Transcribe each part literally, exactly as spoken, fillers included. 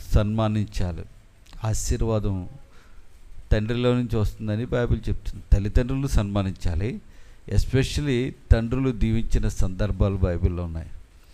సన్మానించాలి. ఆశీర్వాదం తండ్రిలో నుంచి వస్తుందని బైబిల్ చెప్తుంది. తల్లిదండ్రులు సన్మానించాలి. ఎస్పెషలీ తండ్రులు దీవించిన సందర్భాలు బైబిల్లో ఉన్నాయి.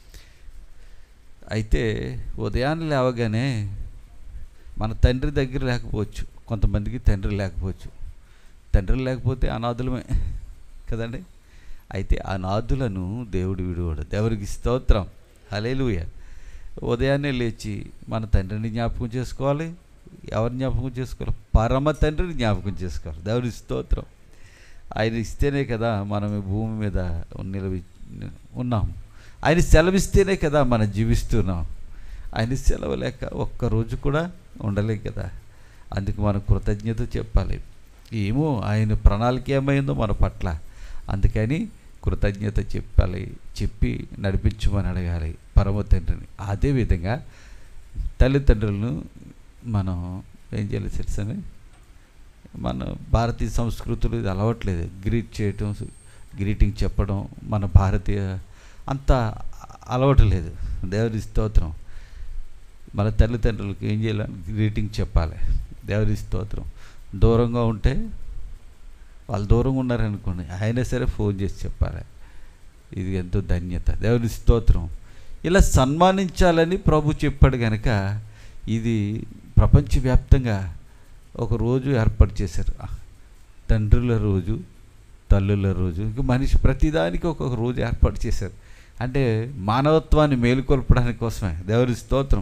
అయితే ఉదయాన్నే లేవగానే మన తండ్రి దగ్గర లేకపోవచ్చు, కొంతమందికి తండ్రి లేకపోవచ్చు. తండ్రి లేకపోతే అనాథులమే కదండి. అయితే అనాథులను దేవుడు విడువడు. దేవుడికి స్తోత్రం, హల్లెలూయా. ఉదయాన్నే లేచి మన తండ్రిని జ్ఞాపకం చేసుకోవాలి. ఎవరిని జ్ఞాపకం చేసుకోవాలి? పరమ తండ్రిని జ్ఞాపకం చేసుకోవాలి. దేవుడి స్తోత్రం. ఆయన ఇస్తేనే కదా మనం ఈ భూమి మీద నిలవి ఉన్నాము. ఆయన సెలవిస్తేనే కదా మనం జీవిస్తున్నాం. ఆయన సెలవు లేక ఒక్కరోజు కూడా ఉండలేం కదా. అందుకు మనం కృతజ్ఞత చెప్పాలి. ఏమో ఆయన ప్రణాళిక ఏమైందో మన పట్ల, అందుకని కృతజ్ఞత చెప్పాలి. చెప్పి నడిపించమని అడగాలి పరమ తండ్రిని. అదేవిధంగా తల్లిదండ్రులను మనం ఏం చేయాలి తెలుసని, మన భారతీయ సంస్కృతులు ఇది అలవట్లేదు. గ్రీట్ చేయటం, గ్రీటింగ్ చెప్పడం మన భారతీయ అంత అలవాటు లేదు. దేవుడి స్తోత్రం. మన తల్లిదండ్రులకు ఏం చేయాలి? గ్రీటింగ్ చెప్పాలి. దేవుడి స్తోత్రం. దూరంగా ఉంటే వాళ్ళు దూరంగా ఉన్నారనుకోండి, అయినా సరే ఫోన్ చేసి చెప్పాలి. ఇది ఎంతో ధన్యత. దేవుడి స్తోత్రం. ఇలా సన్మానించాలని ప్రభు చెప్పాడు కనుక ఇది ప్రపంచవ్యాప్తంగా ఒక రోజు ఏర్పాటు చేశారు. తండ్రుల రోజు, తల్లుల రోజు. ఇంక మనిషి ప్రతిదానికి ఒక్కొక్క రోజు ఏర్పాటు చేశారు. అంటే మానవత్వాన్ని మేలుకొల్పడానికి కోసమే. దేవుడి స్తోత్రం.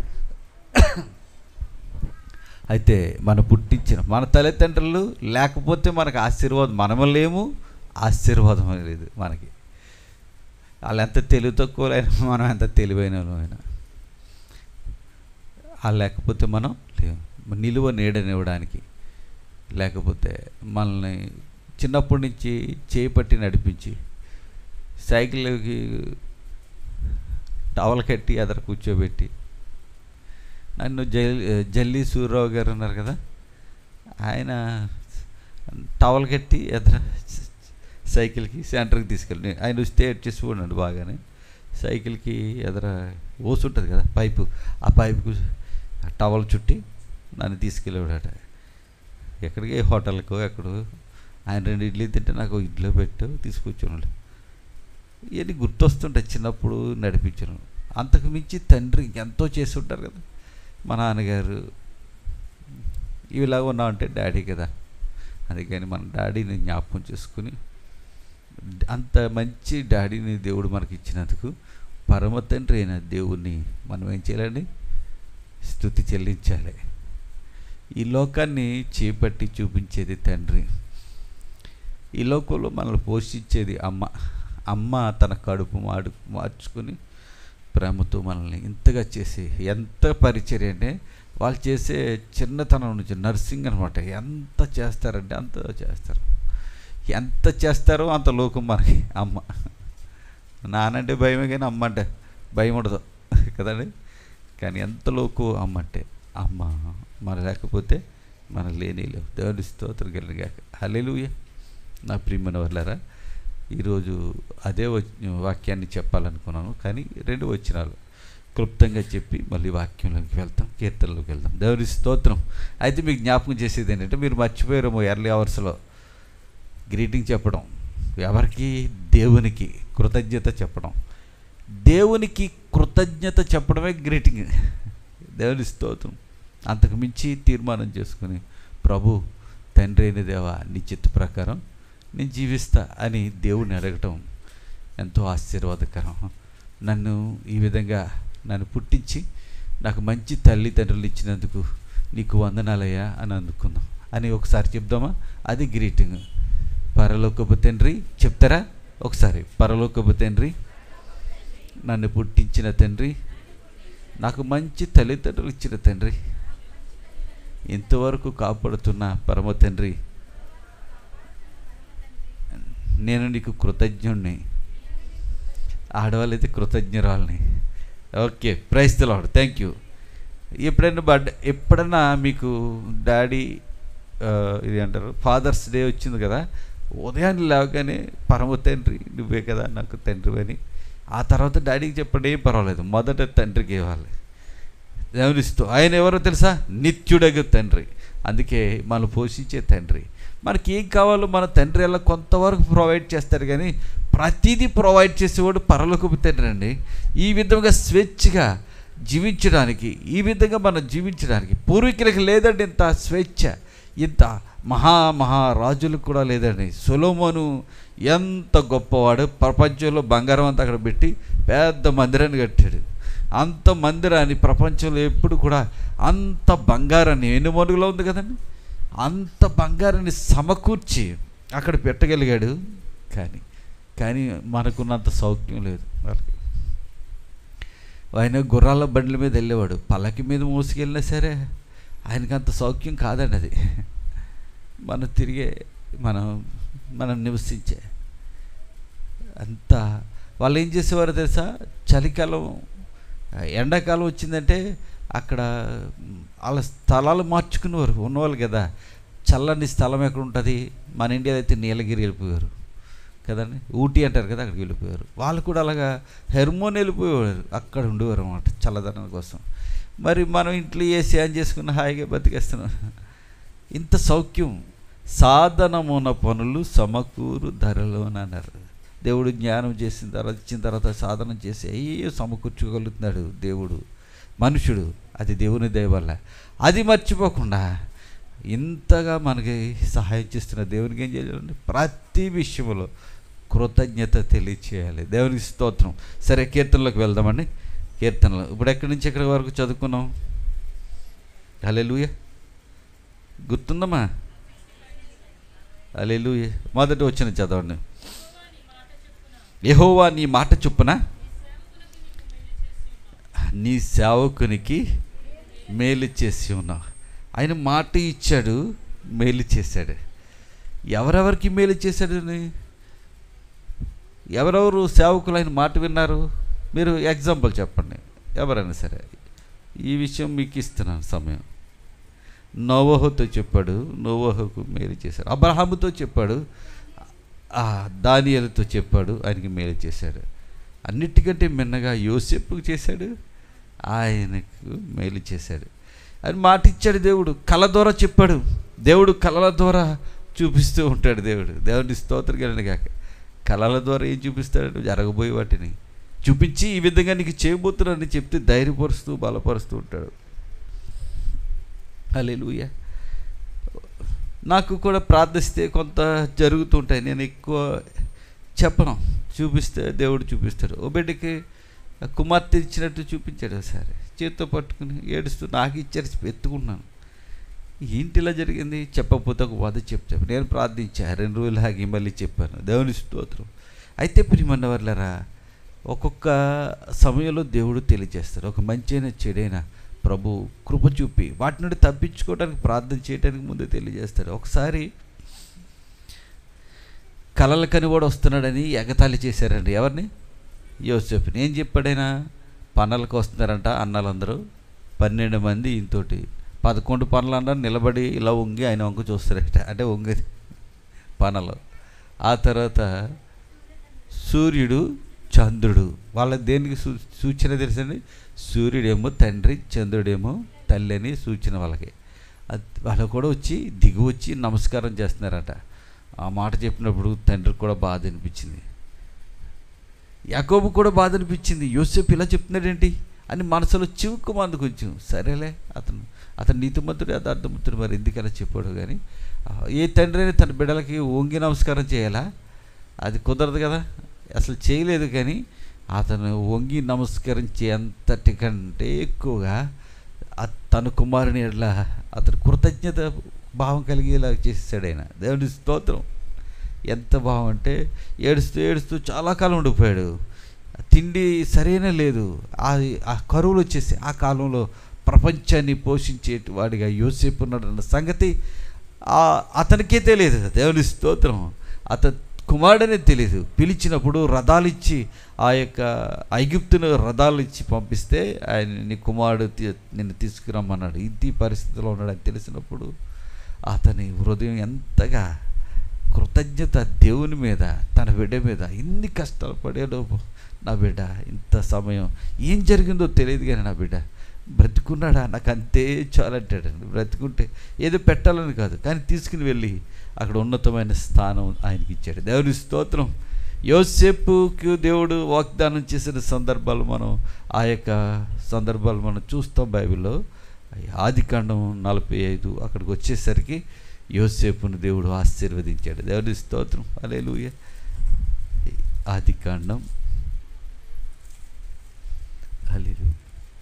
అయితే మన పుట్టించిన మన తల్లిదండ్రులు లేకపోతే మనకు ఆశీర్వాదం, మనము లేము, ఆశీర్వాదం లేదు మనకి. వాళ్ళు ఎంత తెలివి తక్కువలైనా, మనం ఎంత తెలివైన అయినా, వాళ్ళు లేకపోతే మనం లేము. నిలువ నీడనివ్వడానికి, లేకపోతే మనల్ని చిన్నప్పటి నుంచి చేయి పట్టి నడిపించి, సైకిల్కి టవల్ కట్టి ఎదర కూర్చోబెట్టి, నన్ను జల్లి జల్లి సూర్యరావు గారు ఉన్నారు కదా, ఆయన టవల్ కట్టి ఎదర సైకిల్కి సెంటర్కి తీసుకెళ్ళి, ఆయన వస్తే చేసి ఉన్నాడు బాగానే. సైకిల్కి ఎదర ఓసు ఉంటుంది కదా పైపు, ఆ పైపుకు టవల్ చుట్టి నన్ను తీసుకెళ్ళాడట. ఎక్కడికి హోటల్కో ఎక్కడో. ఆయన రెండు ఇడ్లీ తింటే నాకు ఇడ్లీ పెట్టు తీసుకొచ్చాను. ఇవన్నీ గుర్తొస్తుంటాయి చిన్నప్పుడు నడిపించను. అంతకు మించి తండ్రి ఎంతో చేసి ఉంటారు కదా. మా నాన్నగారు ఇవిలాగా ఉన్నామంటే డాడీ కదా. అందుకని మన డాడీని జ్ఞాపకం చేసుకుని, అంత మంచి డాడీని దేవుడు మనకి ఇచ్చినందుకు పరమ తండ్రి అయిన దేవుణ్ణి మనం ఏం చేయాలండి? స్తుతి చెల్లించాలి. ఈ లోకాన్ని చేపట్టి చూపించేది తండ్రి. ఈ లోకంలో మనల్ని పోషించేది అమ్మ. అమ్మ తన కడుపు మాడు మార్చుకుని ప్రేమతో మనల్ని ఇంతగా చేసి, ఎంత పరిచర్య అంటే వాళ్ళు చేసే చిన్నతనం నుంచి నర్సింగ్ అనమాట. ఎంత చేస్తారంటే అంత చేస్తారు. ఎంత చేస్తారో అంత లోకం మనకి అమ్మ. నానంటే భయమే కానీ అమ్మ అంటే భయం ఉండదు కదండి. కానీ ఎంత లోకు అమ్మ అంటే. అమ్మ మన లేకపోతే మన లేని లేవు. దేవుడి స్తోత్రం కలిగాక. హల్లెలూయా. నా ప్రియమైన వాళ్ళారా, ఈరోజు అదే వాక్యాన్ని చెప్పాలనుకున్నాను, కానీ రెండు వచనాలు క్లుప్తంగా చెప్పి మళ్ళీ వాక్యంలోకి వెళ్తాం, కీర్తనలోకి వెళ్తాం. దేవుడి స్తోత్రం. అయితే మీకు జ్ఞాపకం చేసేది ఏంటంటే, మీరు మర్చిపోయారేమో ఎర్లీ అవర్స్లో గ్రీటింగ్ చెప్పడం. ఎవరికి? దేవునికి కృతజ్ఞత చెప్పడం. దేవునికి కృతజ్ఞత చెప్పడమే గ్రీటింగ్. దేవుడి స్తోత్రం. అంతకు మించి తీర్మానం చేసుకుని, ప్రభు తండ్రి అయిన దేవా నీ చిత్త ప్రకారం నేను జీవిస్తా అని దేవుడిని అడగటం ఎంతో ఆశీర్వాదకరం. నన్ను ఈ విధంగా నన్ను పుట్టించి నాకు మంచి తల్లిదండ్రులు ఇచ్చినందుకు నీకు వందనాలయ్యా అని అందుకుందాం అని ఒకసారి చెప్దామా? అది గ్రీటింగ్. పరలోకపు తండ్రి చెప్తారా ఒకసారి? పరలోకపు తండ్రి, నన్ను పుట్టించిన తండ్రి, నాకు మంచి తల్లిదండ్రులు ఇచ్చిన తండ్రి, ఇంతవరకు కాపాడుతున్న పరమ తండ్రి, నేను నీకు కృతజ్ఞుణ్ణి. ఆడవాళ్ళైతే కృతజ్ఞురాలని. Okay, praise the Lord. Thank you. ఎప్పుడైనా బర్త్డే, ఎప్పుడన్నా మీకు డాడీ ఇది అంటారు ఫాదర్స్ డే వచ్చింది కదా, ఉదయాన్నే లేవగానే పరమ తండ్రి నువ్వే కదా నాకు తండ్రి అని, ఆ తర్వాత డాడీకి చెప్పండి ఏం పర్వాలేదు, మొదట తండ్రికి ఇవ్వాలి. దేవునిస్తూ ఆయన ఎవరో తెలుసా? నిత్యుడగు తండ్రి. అందుకే మనం పోషించే తండ్రి. మనకి ఏం కావాలో మన తండ్రి ఎలా కొంతవరకు ప్రొవైడ్ చేస్తారు, కానీ ప్రతిదీ ప్రొవైడ్ చేసేవాడు పరలోకపు తండ్రి అండి. ఈ విధంగా స్వేచ్ఛగా జీవించడానికి, ఈ విధంగా మనం జీవించడానికి పూర్వీకులకు లేదండి ఇంత స్వేచ్ఛ, ఇంత మహా మహారాజులకు కూడా లేదండి. సొలొమోను ఎంత గొప్పవాడు, ప్రపంచంలో బంగారం అంతా అక్కడ పెట్టి పెద్ద మందిరాన్ని కట్టాడు. అంత మందిరాన్ని ప్రపంచంలో ఎప్పుడు కూడా అంత బంగారాన్ని, ఎన్నుమరుగులో ఉంది కదండి, అంత బంగారాన్ని సమకూర్చి అక్కడ పెట్టగలిగాడు. కానీ కానీ మనకున్నంత సౌఖ్యం లేదు వాళ్ళకి. ఆయన గుర్రాల బండ్ల మీద వెళ్ళేవాడు, పల్లకి మీద మోసుకెళ్ళినా సరే ఆయనకి అంత సౌఖ్యం కాదండి అది. మనం తిరిగే మనం మనం నివసించే అంత వాళ్ళు ఏం చేసేవారో తెలుసా? చలికాలం ఎండాకాలం వచ్చిందంటే అక్కడ వాళ్ళ స్థలాలు మార్చుకునేవారు ఉన్నవాళ్ళు కదా. చల్లని స్థలం ఎక్కడ ఉంటుంది? మన ఇండియాలో అయితే నీలగిరి వెళ్ళిపోయారు కదండి, ఊటీ అంటారు కదా, అక్కడికి వెళ్ళిపోయారు. వాళ్ళు కూడా అలాగా హెర్మోన్ వెళ్ళిపోయేవారు, అక్కడ ఉండేవారు అన్నమాట చల్లదనం కోసం. మరి మనం ఇంట్లో ఏసీ ఆన్ చేసుకున్న హాయిగా బతికేస్తున్నాం. ఇంత సౌఖ్యం, సాధనమున పనులు సమకూరు ధరలోన అన్నారు. దేవుడు జ్ఞానం చేసిన తర్వాత ఇచ్చిన తర్వాత సాధనం చేసి అయ్యో సమకూర్చుకోగలుగుతున్నాడు దేవుడు. మనుషుడు అది దేవుని దయ వల్ల. అది మర్చిపోకుండా ఇంతగా మనకి సహాయం చేస్తున్న దేవునికి ఏం చేయాలండి? ప్రతి విషయంలో కృతజ్ఞత తెలియచేయాలి. దేవునికి స్తోత్రం. సరే, కీర్తనలోకి వెళ్దామండి. కీర్తనలు ఇప్పుడు ఎక్కడి నుంచి ఎక్కడి వరకు చదువుకున్నాం? హల్లెలూయా, గుర్తుందమ్మా? హల్లెలూయా. మొదటి వచ్చిన చదవండి. యెహోవా నీ మాట చొప్పున నీ సేవకునికి మేలు చేసి ఉన్నావు. ఆయన మాట ఇచ్చాడు, మేలు చేశాడు. ఎవరెవరికి మేలు చేశాడు? ఎవరెవరు సేవకులు ఆయన మాట విన్నారు? మీరు ఎగ్జాంపుల్ చెప్పండి ఎవరైనా సరే. ఈ విషయం మీకు ఇస్తున్నాను సమయం. నోవహుతో చెప్పాడు, నోవహుకు మేలు చేశాడు. అబ్రహాముతో చెప్పాడు, దానియేలుతో చెప్పాడు, ఆయనకి మేలు చేశాడు. అన్నిటికంటే మిన్నగా యోసేపుకు చేశాడు, ఆయనకు మేలు చేశాడు. ఆయన మాట ఇచ్చాడు దేవుడు. కళ ద్వారా చెప్పాడు దేవుడు, కళల ద్వారా చూపిస్తూ ఉంటాడు దేవుడు. దేవుడిని స్తోత్రం కలిగిన కాక కళల ద్వారా ఏం చూపిస్తాడు? జరగబోయే వాటిని చూపించి ఈ విధంగా నీకు చేయబోతున్నాడని చెప్తే ధైర్యపరుస్తూ బలపరుస్తూ ఉంటాడు. హల్లెలూయా. నాకు కూడా ప్రార్థిస్తే కొంత జరుగుతుంటాయి, నేను ఎక్కువ చెప్పను. చూపిస్తే దేవుడు చూపిస్తాడు. ఓ బిడ్డకి కుమార్తె ఇచ్చినట్టు చూపించాడు. ఒకసారి చేతితో పట్టుకుని ఏడుస్తూ నాకు ఇచ్చారు, ఎత్తుకున్నాను. ఏంటి ఇలా జరిగింది? చెప్పకపోతే ఒక వద చెప్తాను. నేను ప్రార్థించా, రెండు రోజులు ఆగి మళ్ళీ చెప్పాను. దేవుని స్తోత్రం. అయితే ప్రియమైన వాళ్ళరా, ఒక్కొక్క సమయంలో దేవుడు తెలియజేస్తాడు. ఒక మంచి అయినా చెడైనా ప్రభు కృప చూపి వాటి నుండి తప్పించుకోవడానికి ప్రార్థన చేయడానికి ముందు తెలియజేస్తాడు. ఒకసారి కలల కనివాడు వస్తున్నాడని ఎగతాళి చేశారండి. ఎవరిని? యోసేపుని. ఏం చెప్పాడైనా? పనులకు వస్తున్నారంట అన్నాళ్ళందరూ, పన్నెండు మంది ఇంతోటి పదకొండు పనులు అన్నారు. నిలబడి ఇలా వంగి ఆయన వంక చూస్తారట, అంటే వంగది పనులు. ఆ తర్వాత సూర్యుడు చంద్రుడు, వాళ్ళ దేనికి సూ సూచన తెలుసండి? సూర్యుడేమో తండ్రి, చంద్రుడేమో తల్లి అని సూచన వాళ్ళకి. వాళ్ళు కూడా వచ్చి దిగి వచ్చి నమస్కారం చేస్తున్నారట. ఆ మాట చెప్పినప్పుడు తండ్రికి కూడా బాధ అనిపించింది, యాకోబు కూడా బాధ అనిపించింది. యోసేపు ఇలా చెప్తున్నాడేంటి అని మనసులో చివుక్కుమంది కొంచెం. సరేలే, అతను అతను నీతిమంతుడు యథార్థవంతుడు, మరి ఎందుకు అలా చెప్పాడు. కానీ ఏ తండ్రి అయినా తన బిడ్డలకి వంగి నమస్కారం చేయాలా? అది కుదరదు కదా, అసలు చేయలేదు. కానీ అతను వంగి నమస్కరించే అంతటి కంటే ఎక్కువగా తన కుమారుని ఎట్లా అతను కృతజ్ఞత భావం కలిగేలా చేసాడు ఆయన. దేవుని స్తోత్రం. ఎంత భావం అంటే ఏడుస్తూ ఏడుస్తూ చాలా కాలం ఉండిపోయాడు. తిండి సరైన లేదు. ఆ కరువులు వచ్చేసి ఆ కాలంలో ప్రపంచాన్ని పోషించే వాడిగా యోసేపు ఉన్నాడన్న సంగతి అతనికే తెలియదు. దేవుని స్తోత్రం. అతను కుమారుడనే తెలియదు. పిలిచినప్పుడు రథాలు ఇచ్చి, ఆ యొక్క ఐగుప్తును రథాలు ఇచ్చి పంపిస్తే ఆయన నీ కుమారుడు నిన్ను తీసుకురమ్మన్నాడు. ఇది పరిస్థితిలో ఉన్నాడని తెలిసినప్పుడు అతని హృదయం ఎంతగా కృతజ్ఞత దేవుని మీద, తన బిడ్డ మీద. ఇన్ని కష్టాలు పడేలోపు నా బిడ్డ ఇంత సమయం ఏం జరిగిందో తెలియదు, కానీ నా బిడ్డ బ్రతికున్నాడా, నాకు అంతే చాలంటాడండి. బ్రతికుంటే ఏదో పెట్టాలని కాదు, కానీ తీసుకుని వెళ్ళి అక్కడ ఉన్నతమైన స్థానం ఆయనకి ఇచ్చాడు. దేవుని స్తోత్రం. యోసేపుకి దేవుడు వాగ్దానం చేసిన సందర్భాలు మనం ఆ యొక్క సందర్భాలు మనం చూస్తాం బైబిల్లో. ఆదికాండం నలభై ఐదు అక్కడికి వచ్చేసరికి యోసేపును దేవుడు ఆశీర్వదించాడు. దేవుని స్తోత్రం. హల్లెలూయా. ఆదికాండం హల్లెలూయా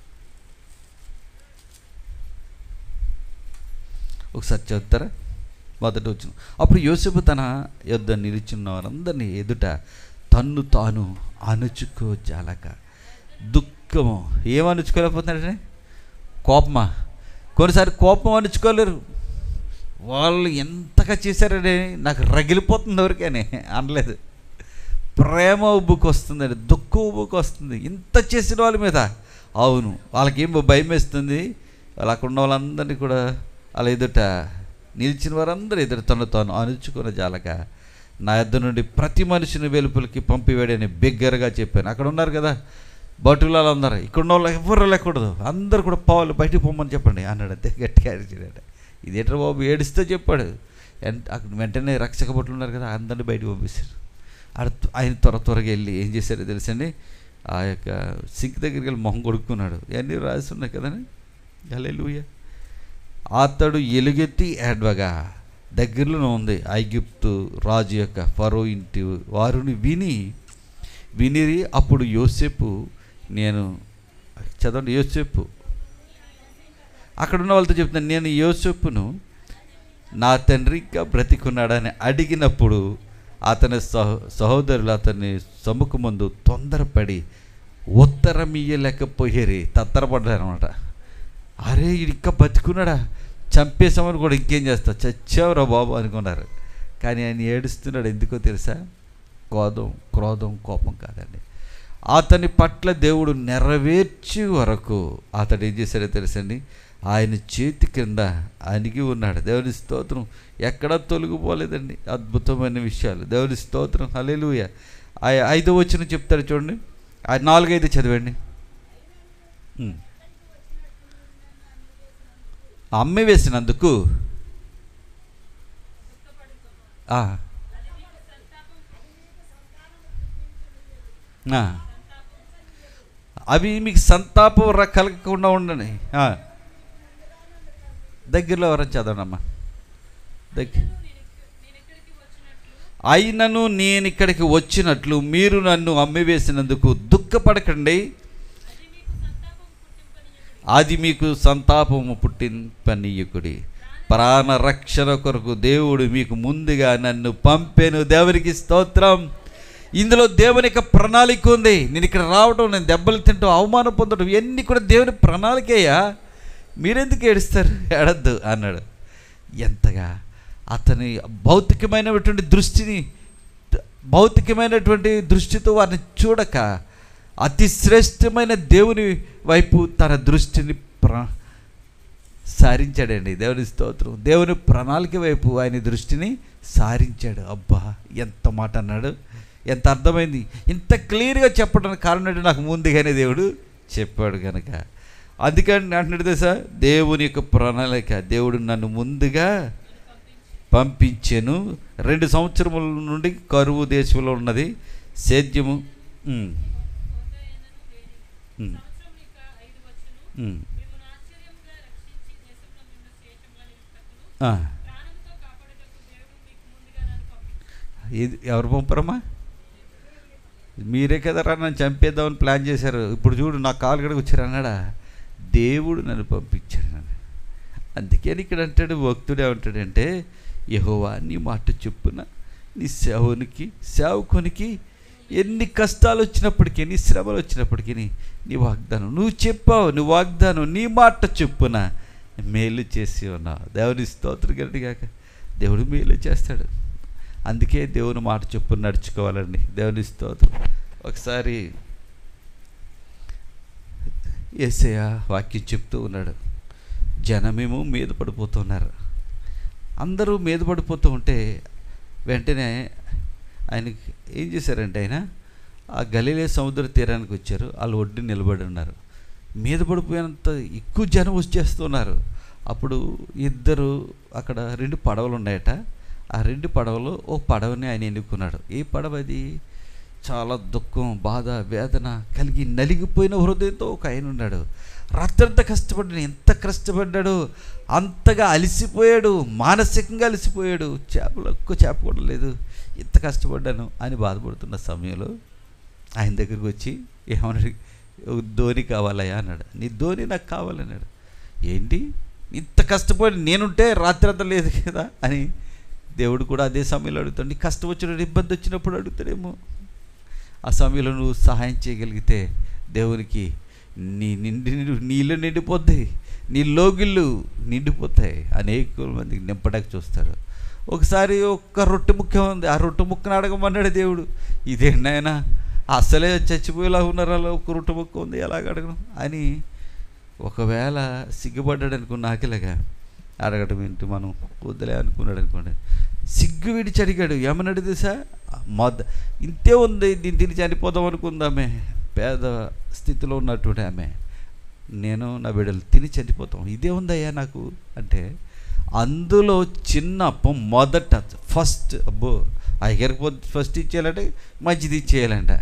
ఒకసారి చదువుతారా? మొదట వచ్చిన అప్పుడు యోసేపు తన యొద్ద నిలిచిన వారందరినీ ఎదుట తన్ను తాను అణుచుకోజాలక దుఃఖము. ఏం అణుచుకోలేకపోతున్నాడే? కోపమా? కొన్నిసారి కోపం అణుచుకోలేరు. వాళ్ళు ఎంతగా చేశారని నాకు రగిలిపోతుంది ఎవరికైనా అనలేదు. ప్రేమ ఉబ్బుకు వస్తుందండి, దుఃఖం ఉబ్బుకు వస్తుంది ఇంత చేసిన వాళ్ళ మీద. అవును, వాళ్ళకేం భయం వేస్తుంది. వాళ్ళు అక్కడ ఉన్న వాళ్ళందరినీ కూడా వాళ్ళ ఎదుట నిలిచిన వారందరూ ఎదుట తను తాను అణుచుకున్న జాలక నా యొద్ద నుండి ప్రతి మనిషిని వెలుపులకి పంపివేడని బిగ్గరగా చెప్పాను. అక్కడ ఉన్నారు కదా భటులు, అందరూ ఇక్కడ ఉన్న వాళ్ళు ఎవరు లేకూడదు, అందరూ కూడా పోవాలి, బయటికి పొమ్మని చెప్పండి అన్నాడు. అంతే గట్టిగా అరిచాడు. ఇదేంటారు బాబు, ఏడుస్తూ చెప్పాడు. అక్కడ వెంటనే రక్షక భటులు ఉన్నారు కదా, అందరినీ బయటకు పంపిస్తారు. ఆయన త్వర త్వరగా వెళ్ళి ఏం చేశారో తెలుసండి, ఆ యొక్క సింక్ దగ్గరికి వెళ్ళి మొహం కొడుక్కున్నాడు. ఇవన్నీ రాసి ఉన్నాయి కదండి. హల్లెలూయా. అతడు ఎలుగెత్తి ఏడ్వగా దగ్గరలోనే ఉంది ఐగుప్తు రాజు యొక్క ఫరో ఇంటి వారిని విని వినిరి. అప్పుడు యోసేపు, నేను చదవండి, యోసేపు అక్కడున్న వాళ్ళతో చెప్తున్నాను, నేను యోసేపును నా తండ్రి ఇంకా బ్రతికున్నాడని అడిగినప్పుడు అతని సహో సహోదరులు అతని సముఖ ముందు తొందరపడి ఉత్తరం ఇయ్యలేకపోయారు, తత్తరపడ్డారు అనమాట. అరే ఇది ఇంకా బతికున్నాడా, చంపేసామని కూడా ఇంకేం చేస్తా, చచ్చావురా బాబు అనుకున్నారు. కానీ ఆయన ఏడుస్తున్నాడు. ఎందుకో తెలుసా? క్రోధం క్రోధం కోపం కాదండి, అతని పట్ల దేవుడు నెరవేర్చే వరకు అతడు ఏం చేశాడో తెలుసండి, ఆయన చేతి కింద అణిగి ఉన్నాడు. దేవుని స్తోత్రం. ఎక్కడా తొలగిపోలేదండి. అద్భుతమైన విషయాలు. దేవుని స్తోత్రం. హల్లెలూయా. ఐదో వచనం చెప్తాడు చూడండి, నాలుగైదు చదివండి. అమ్మి వేసినందుకు అవి మీకు సంతాపం కలగకుండా ఉండండి. దగ్గరలో ఎవరైనా చదవనమ్మా. దగ్గర అయినను నేను ఇక్కడికి వచ్చినట్లు మీరు నన్ను అమ్మివేసినందుకు దుఃఖపడకండి, అది మీకు సంతాపము పుట్టింపనీయకుడి. ప్రాణ రక్షణ కొరకు దేవుడు మీకు ముందుగా నన్ను పంపెను. దేవునికి స్తోత్రం. ఇందులో దేవుని యొక్క ప్రణాళిక ఉంది. నేను ఇక్కడ రావడం, నేను దెబ్బలు తింటాం, అవమానం పొందడం, ఇవన్నీ కూడా దేవుని ప్రణాళికయ్యా. మీరెందుకు ఏడుస్తారు? ఏడద్దు అన్నాడు. ఎంతగా అతని భౌతికమైనటువంటి దృష్టిని భౌతికమైనటువంటి దృష్టితో వారిని చూడక అతి శ్రేష్టమైన దేవుని వైపు తన దృష్టిని ప్ర సారించాడండి. దేవుని స్తోత్రం. దేవుని ప్రణాళిక వైపు ఆయన దృష్టిని సారించాడు. అబ్బా, ఎంత మాట అన్నాడు, ఎంత అర్థమైంది. ఇంత క్లియర్గా చెప్పడానికి కారణం ఏంటంటే నాకు ముందుగానే దేవుడు చెప్పాడు కనుక. అందుకని అంటున్నాడు తెలుసా, దేవుని యొక్క ప్రణాళిక. దేవుడు నన్ను ముందుగా పంపించాను. రెండు సంవత్సరముల నుండి కరువు దేశంలో ఉన్నది, సేద్యము ఇది ఎవరు పంపరమ్మా? మీరే కదరా నన్ను చంపేద్దామని ప్లాన్ చేశారు. ఇప్పుడు చూడు నా కాలు గడికి వచ్చారు అన్నాడా? దేవుడు నన్ను పంపించాడు నన్ను. అందుకని ఇక్కడ అంటాడు భక్తుడు ఏమంటాడంటే, యెహోవా నీ మాట చొప్పున నీ సేవనికి సేవకునికి ఎన్ని కష్టాలు వచ్చినప్పటికీ, నీ శ్రమలు వచ్చినప్పటికీ నీ వాగ్దానం నువ్వు చెప్పావు, నువ్వు వాగ్దానం నీ మాట చొప్పున మేలు చేసి ఉన్నావు. దేవుని స్తోత్రం గట్టిగాక. దేవుడు మేలు చేస్తాడు. అందుకే దేవుని మాట చొప్పున నడుచుకోవాలండి. దేవుని స్తోత్రం. ఒకసారి యేసయ్య వాక్యం చెప్తూ ఉన్నాడు, జనమేమో మీద పడిపోతున్నారు. అందరూ మీద పడిపోతూ ఉంటే వెంటనే ఆయనకి ఏం చేశారంటే, ఆయన ఆ గలిలే సముద్ర తీరానికి వచ్చారు. వాళ్ళు ఒడ్డు నిలబడి ఉన్నారు. మీద పడిపోయినంత ఎక్కువ జనం వచ్చేస్తున్నారు. అప్పుడు ఇద్దరు అక్కడ రెండు పడవలు ఉన్నాయట. ఆ రెండు పడవలు ఓ పడవని ఆయన ఎన్నుకున్నాడు. ఏ పడవ అది? చాలా దుఃఖం, బాధ, వేదన కలిగి నలిగిపోయిన హృదయంతో ఒక ఆయన ఉన్నాడు. రాత్రంతా కష్టపడ్డాడు. ఎంత కష్టపడ్డాడు, అంతగా అలసిపోయాడు, మానసికంగా అలసిపోయాడు. చేపలు ఎక్కువ చేప కూడా లేదు, ఎంత కష్టపడ్డాను అని బాధపడుతున్న సమయంలో ఆయన దగ్గరికి వచ్చి ఏమన్నాడు? ధోని కావాలయ్యా అన్నాడు. నీ ధోని నాకు కావాలన్నాడు. ఏంటి ఇంత కష్టపడి నేనుంటే రాత్రి అంతా లేదు కదా అని దేవుడు కూడా అదే సమయంలో అడుగుతాడు. నీ కష్టం వచ్చినప్పుడు, ఇబ్బంది వచ్చినప్పుడు అడుగుతాడేమో. ఆ సమయంలో నువ్వు సహాయం చేయగలిగితే దేవునికి నీ నిండి నీళ్ళు నిండిపోతాయి, నీ లోగిళ్ళు నిండిపోతాయి, అనేక మందికి నింపడానికి చూస్తాడు. ఒకసారి ఒక్క రొట్టె ముక్క ఉంది, ఆ రొట్టె ముక్కను అడగమన్నాడు దేవుడు. ఇదేంటైనా అసలే చచ్చిపోయేలా ఉన్నారు, అలా ఒక రొట్టె ముక్క ఉంది, ఎలాగ అడగను అని ఒకవేళ సిగ్గుపడ్డాడు అనుకున్న ఆకలిగా అడగటం ఏంటి, మనం వద్దులే అనుకున్నాడు అనుకోండి. సిగ్గు విడిచి అడిగాడు. ఏమని అడిగితే సార్ మొద ఇంతే ఉంది, దీన్ని తిని చనిపోదాం అనుకుందామే, పేద స్థితిలో ఉన్నటువంటి ఆమె, నేను నా బిడ్డలు తిని చనిపోతాం, ఇదే ఉందయ్యా నాకు అంటే, అందులో చిన్న అప్పం మొదట ఫస్ట్, అబ్బో అయ్యగారికి ఫస్ట్ ఇచ్చేయాలంటే మంచిది ఇచ్చేయాలంట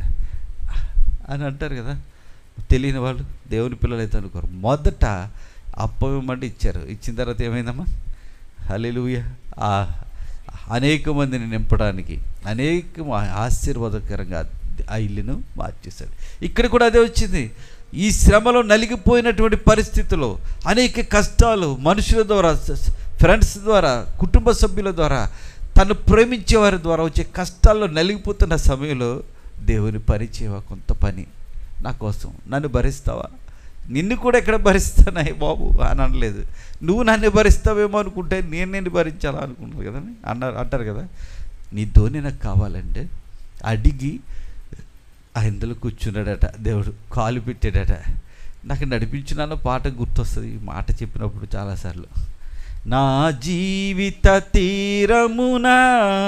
అని అంటారు కదా. తెలియని వాళ్ళు దేవుని పిల్లలు అయితే అనుకోరు. మొదట అప్పం ఇవ్వమంటే ఇచ్చారు. ఇచ్చిన తర్వాత ఏమైందమ్మా? హల్లెలూయా. ఆ అనేక మందిని నింపడానికి, అనేక ఆశీర్వాదకరంగా ఆ ఇల్లును మార్చేశాడు. ఇక్కడ కూడా అదే వచ్చింది. ఈ శ్రమలో నలిగిపోయినటువంటి పరిస్థితుల్లో, అనేక కష్టాలు, మనుషుల ద్వారా, ఫ్రెండ్స్ ద్వారా, కుటుంబ సభ్యుల ద్వారా, తను ప్రేమించే వారి ద్వారా వచ్చే కష్టాల్లో నలిగిపోతున్న సమయంలో దేవుని పరిచయవా, కొంత పని నా కోసం నన్ను భరిస్తావా? నిన్ను కూడా ఎక్కడ భరిస్తానాయి బాబు అని అనలేదు. నువ్వు నన్ను భరిస్తావేమో అనుకుంటే నేను నిన్ను భరించాలా అనుకుంటున్నాను కదా అన్నారు అంటారు కదా. నీ ధోని నాకు కావాలంటే అడిగి ఆ ఇందులో కూర్చున్నాడట. దేవుడు కాలు పెట్టాడట. నాకు నడిపించినాను పాట గుర్తొస్తుంది ఈ మాట చెప్పినప్పుడు చాలాసార్లు. నా జీవిత తీరమునా,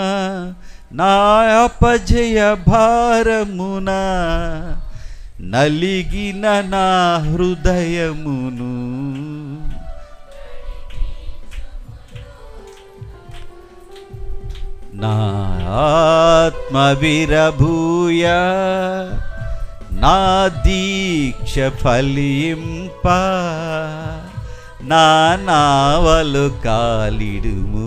నా అపజయ భారమునా, నలిగిన నా హృదయమును నా ఆత్మ విరభూయ, నా దీక్ష ఫలింప, నా నావలు కాలిడుము,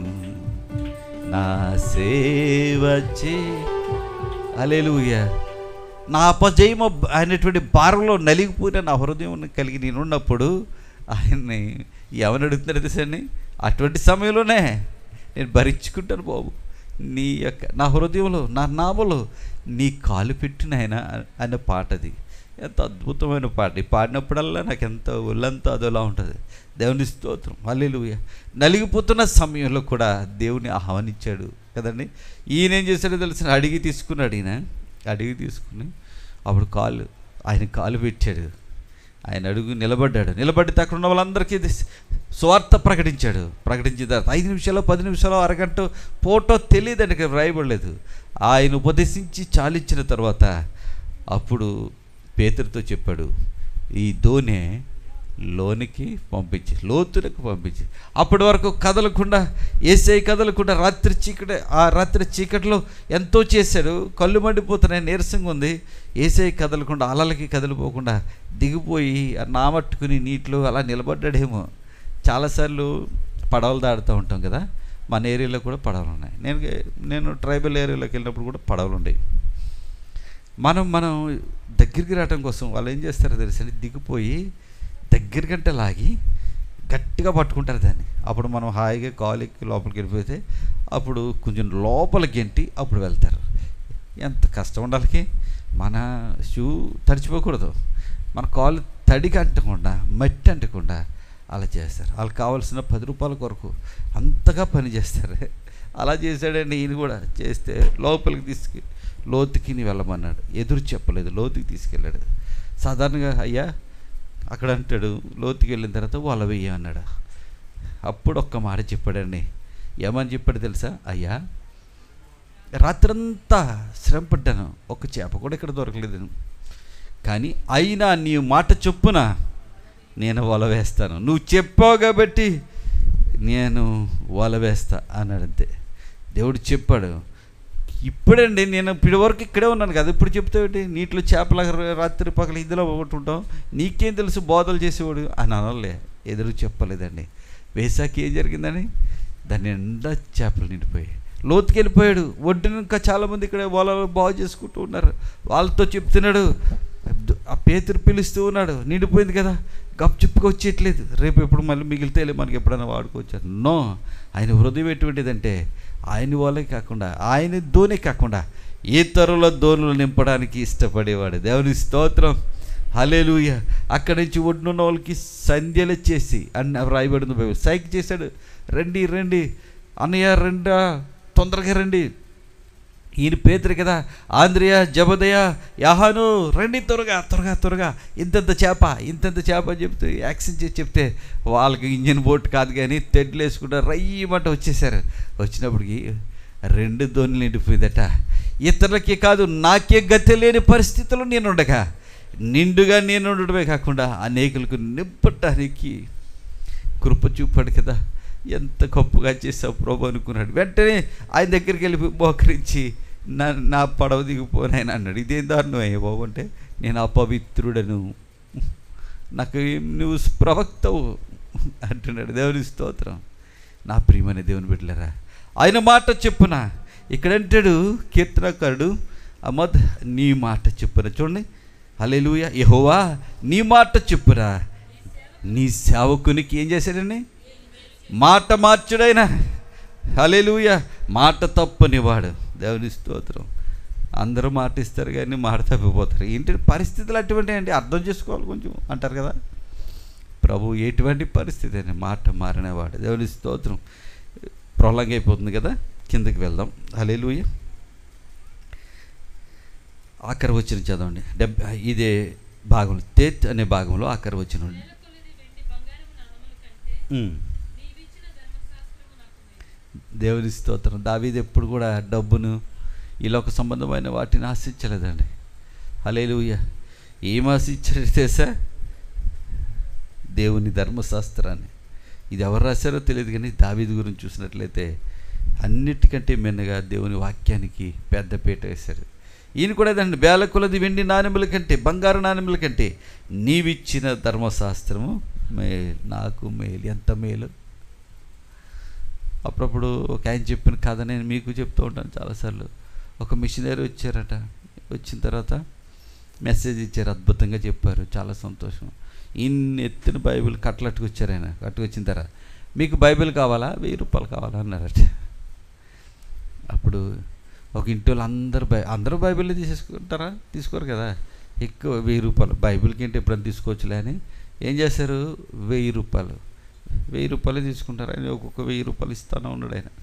నా సేవ చే. హల్లెలూయా. నా అపజయం అనేటువంటి భారంలో నలిగిపోయిన నా హృదయం కలిగి నేనున్నప్పుడు ఆయన్ని ఎవరు అడుగుతున్నాడు తెలుసండి? అటువంటి సమయంలోనే నేను భరించుకుంటాను బాబు, నీ యొక్క నా హృదయంలో, నా నామలో నీ కాలు పెట్టిన ఆయన అనే పాట. అది ఎంత అద్భుతమైన పాట. ఈ పాడినప్పుడల్లా నాకు ఎంత ఒళ్ళంతా అదోలా ఉంటుంది. దేవుని స్తోత్రం, హల్లెలూయా. నలిగిపోతున్న సమయంలో కూడా దేవుని ఆహ్వానించాడు కదండి. ఈయన ఏం చేశాడో తెలిసిన, అడిగి తీసుకున్నాడు. ఈయన అడిగి తీసుకుని అప్పుడు కాలు ఆయన కాలు పెట్టాడు. ఆయన అడుగు నిలబడ్డాడు. నిలబడితే అక్కడ ఉన్న వాళ్ళందరికీ సువార్త ప్రకటించాడు. ప్రకటించిన తర్వాత ఐదు నిమిషాలు, పది నిమిషాలు, అరగంట ఫోటో తెలియదండి, ఇక్కడ రాయబడలేదు. ఆయన ఉపదేశించి చాలించిన తర్వాత అప్పుడు పేతురుతో చెప్పాడు, ఈ ధోని లోనికి పంపించి, లోతులకు పంపించి. అప్పటి వరకు కదలకుండా, యేసయ్య కదలకుండా, రాత్రి చీకటి, ఆ రాత్రి చీకటిలో ఎంతో చేశాడు. కళ్ళు మండిపోతున్నాయి, నీరసంగా ఉంది. యేసయ్య కదలకుండా, అలలకి కదిలిపోకుండా దిగిపోయి నామట్టుకుని నీటిలో అలా నిలబడ్డాడేమో. చాలాసార్లు పడవలు దాడుతూ ఉంటాం కదా, మన ఏరియాలో కూడా పడవలు ఉన్నాయి. నేను నేను ట్రైబల్ ఏరియాలోకి వెళ్ళినప్పుడు కూడా పడవలు ఉండేవి. మనం మనం దగ్గరికి రావడం కోసం వాళ్ళు ఏం చేస్తారో తెలుసండి, దిగిపోయి దగ్గరికంటే లాగి గట్టిగా పట్టుకుంటారు దాన్ని. అప్పుడు మనం హాయిగా కాలుకి లోపలికి వెళ్ళిపోతే అప్పుడు కొంచెం లోపలికి గెంటి అప్పుడు వెళ్తారు. ఎంత కష్టం ఉండాలికి, మన షూ తడిచిపోకూడదు, మన కాలు తడికి అంటకుండా, మట్టి అంటకుండా అలా చేస్తారు. వాళ్ళకి కావాల్సిన పది రూపాయల కొరకు అంతగా పని చేస్తారు. అలా చేశాడండి ఈయన కూడా. చేస్తే లోపలికి తీసుకు లోతుకి వెళ్ళమన్నాడు. ఎదురు చెప్పలేదు, లోతుకి తీసుకెళ్ళాడు. సాధారణంగా అయ్యా అక్కడ అంటాడు, లోతుకి వెళ్ళిన తర్వాత వల వెయ్యి అన్నాడు. అప్పుడు ఒక్క మాట చెప్పాడండి. ఏమని చెప్పాడు తెలుసా? అయ్యా రాత్రంతా శ్రమ పడ్డాను, ఒక్క చేప కూడా ఇక్కడ దొరకలేదు, కానీ అయినా నీ మాట చొప్పున నేను వల వేస్తాను. నువ్వు చెప్పావు కాబట్టి నేను వల వేస్తా అన్నాడు. అంతే. దేవుడు చెప్పాడు. ఇప్పుడండి నేను ఇప్పటి వరకు ఇక్కడే ఉన్నాను కదా, ఇప్పుడు చెప్తావేంటి? నీటిలో చేపల రాత్రి పగల ఇందులో ఒకటి ఉంటాం, నీకేం తెలుసు బోధలు చేసేవాడు అని అనలే. ఎదురు చెప్పలేదండి. వేసాకి ఏం జరిగిందని దాని నిండా చేపలు నిండిపోయాయి. లోతుకి వెళ్ళిపోయాడు. ఒడ్డున ఇంకా చాలామంది ఇక్కడ వలలు బాగు చేసుకుంటూ ఉన్నారు. వాళ్ళతో చెప్తున్నాడు. ఆ పేతురు పిలుస్తూ ఉన్నాడు. నిండిపోయింది కదా, గప్ చెప్పుకు వచ్చేయట్లేదు. రేపు ఎప్పుడు మళ్ళీ మిగిలితే మనకి ఎప్పుడైనా వాడుకోవచ్చారు. నో, ఆయన హృదయం ఎటువంటిదంటే ఆయన వాళ్ళే కాకుండా ఆయన ధోని కాకుండా ఇతరుల ధోనులు నింపడానికి ఇష్టపడేవాడు. దేవుని స్తోత్రం, హల్లెలూయా. అక్కడి నుంచి ఒడ్డున్న వాళ్ళకి సంధ్యలు చేసి అన్న రాయబడింది బైబిల్. సైకి చేశాడు, రండి రండి అన్నయ్య రండా, తొందరగా రండి. ఈయన పేతురు కదా, ఆంద్రియా జబదయ యాహాను రండి త్వరగా త్వరగా త్వరగా, ఇంతంత చేప ఇంతంత చేప అని చెప్తే యాక్షన్ చేసి చెప్తే వాళ్ళకి ఇంజన్ బోట్ కాదు కానీ తెడ్లు వేసుకుంటా రయ్యమంట వచ్చేసారు. వచ్చినప్పటికి రెండు ధోనులు నిండిపోయిందట. ఇతరులకే కాదు నాకే గతి లేని పరిస్థితుల్లో నేను ఉండగా నిండుగా నేను ఉండడమే కాకుండా అనేకులకు నింపటానికి కృప చూపాడు కదా. ఎంత గొప్పగా చేసావు ప్రభు అనుకున్నాడు. వెంటనే ఆయన దగ్గరికి వెళ్ళి మోకరించి నా నా పడవ దిగిపోనాయని అన్నాడు. ఇదేం దారుణం అయ్యా బాబు అంటే, నేను అపవిత్రుడను, నాకు నువ్వు ప్రవక్తవు అంటున్నాడు. దేవుని స్తోత్రం. నా ప్రియమైన దేవుని బిడ్డలారా, ఆయన మాట చెప్పున ఇక్కడ అంటాడు కీర్తనకారుడు, అమద్ నీ మాట చెప్పున. చూడండి, హల్లెలూయా. యెహోవా నీ మాట చెప్పురా, నీ సేవకునికి ఏం చేశాడని మాట మార్చుడైనా. హల్లెలూయా. మాట తప్పనివాడు. దేవుని స్తోత్రం. అందరూ మాట ఇస్తారు కానీ మాట తప్పిపోతారు. ఏంటి పరిస్థితులు అటువంటి అండి, అర్థం చేసుకోవాలి కొంచెం అంటారు కదా. ప్రభు ఎటువంటి పరిస్థితి అని మాట మారినవాడు. దేవుని స్తోత్రం. ప్రొలాంగ్ అయిపోతుంది కదా, కిందకి వెళ్దాం. హల్లెలూయా. ఆఖరి వచ్చిన చదవండి. డెబ్బై ఇదే భాగంలో తేత్ అనే భాగంలో ఆఖరి వచ్చిన దేవుని స్తోత్రం. దావీదు ఎప్పుడు కూడా డబ్బును ఈ లోక సంబంధమైన వాటిని ఆశించలేదండి. హల్లెలూయా. ఏం ఆశించాడు తెలుసా? దేవుని ధర్మశాస్త్రాన్ని. ఇది ఎవరు రాశారో తెలియదు కానీ దావీదు గురించి చూసినట్లయితే అన్నిటికంటే మెన్నగా దేవుని వాక్యానికి పెద్ద పీట వేశాడు. ఈయన కూడా దాన్ని వేల కొలది వెండి నాణెముల కంటే బంగారు నాణెముల కంటే నీవిచ్చిన ధర్మశాస్త్రము మేలు, నాకు మేలు. ఎంత మేలు! అప్పుడప్పుడు ఒక ఆయన చెప్పిన కథ నేను మీకు చెప్తూ ఉంటాను చాలాసార్లు. ఒక మిషనరీ వచ్చారట. వచ్చిన తర్వాత మెసేజ్ ఇచ్చారు, అద్భుతంగా చెప్పారు, చాలా సంతోషం. ఇన్ని ఎత్తిన బైబిల్ కట్టలట్టుకు వచ్చారు. ఆయన కట్టుకొచ్చిన తర్వాత మీకు బైబిల్ కావాలా, వెయ్యి రూపాయలు కావాలా అన్నారట. అప్పుడు ఒక ఇంటి వాళ్ళు అందరూ బై అందరూ బైబిల్ తీసేసుకుంటారా? తీసుకోరు కదా. ఎక్కువ వెయ్యి రూపాయలు బైబిల్కి ఏంటి ఎప్పుడైనా తీసుకోవచ్చులే అని ఏం చేశారు, వెయ్యి రూపాయలు వెయ్యి రూపాయలు తీసుకుంటారు. ఆయన ఒక్కొక్క వెయ్యి రూపాయలు ఇస్తానే ఉన్నాడు ఆయన.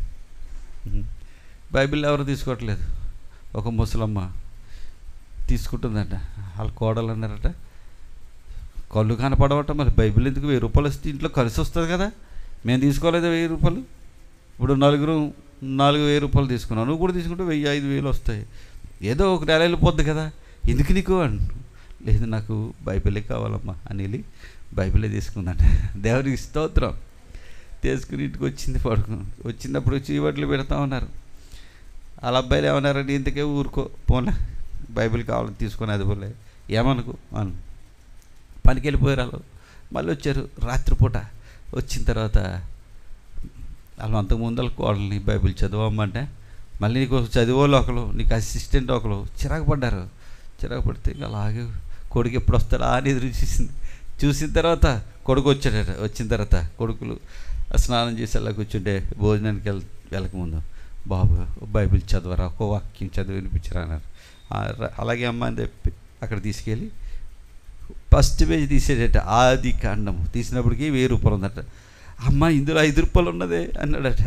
బైబిల్ ఎవరు తీసుకోవట్లేదు. ఒక ముసలమ్మ తీసుకుంటుందంట. వాళ్ళ కోడలు అన్నారట, కళ్ళు కనపడవట, మరి బైబిల్ ఎందుకు వెయ్యి రూపాయలు వస్తే ఇంట్లో కలిసి వస్తుంది కదా, మేము తీసుకోలేదు వెయ్యి రూపాయలు. ఇప్పుడు నలుగురు నాలుగు వెయ్యి రూపాయలు తీసుకున్నావు, నువ్వు కూడా తీసుకుంటే వెయ్యి ఐదు వేలు వస్తాయి, ఏదో ఒక నెల వెళ్ళిపోద్ది కదా, ఎందుకు నీకు అన్ లేదు నాకు బైబిలే కావాలమ్మా అని వెళ్ళి బైబిలే తీసుకుందంట. దేవునికి స్తోత్రం. తీసుకుని ఇంటికి వచ్చింది, పడుకు వచ్చినప్పుడు చీవట్లు పెడతా ఉన్నారు. వాళ్ళ అబ్బాయిలు ఏమన్నారంటే, ఇంతకే ఊరుకో పోలే, బైబిల్ కావాలని తీసుకొని అది పోలే ఏమనుకో అను. పనికి వెళ్ళిపోయారు వాళ్ళు. మళ్ళీ వచ్చారు రాత్రిపూట. వచ్చిన తర్వాత వాళ్ళు అంతకుముందు వాళ్ళ కోడల్ని బైబిల్ చదవమ్మంటే, మళ్ళీ నీకు చదివేవాళ్ళు ఒకరు, నీకు అసిస్టెంట్ ఒకరు చిరాకు పడ్డారు. చిరాకు పడితే అలాగే కొడుకు ఎప్పుడు వస్తాడా అని ఎదురు చూసింది. చూసిన తర్వాత కొడుకు వచ్చాడట. వచ్చిన తర్వాత కొడుకులు స్నానం చేసి అలా కూర్చుంటే భోజనానికి వెళ్ వెళ్ళకముందు బాబు బైబిల్ చదవరా, ఒక వాక్యం చదివి వినిపించరా అన్నారు. అలాగే అమ్మ అని చెప్పి అక్కడ తీసుకెళ్ళి ఫస్ట్ పేజ్ తీసేటట. ఆది కాండము తీసినప్పటికీ వెయ్యి రూపాయలు ఉందట. అమ్మ ఇందులో ఐదు రూపాయలు ఉన్నదే అన్నాడట.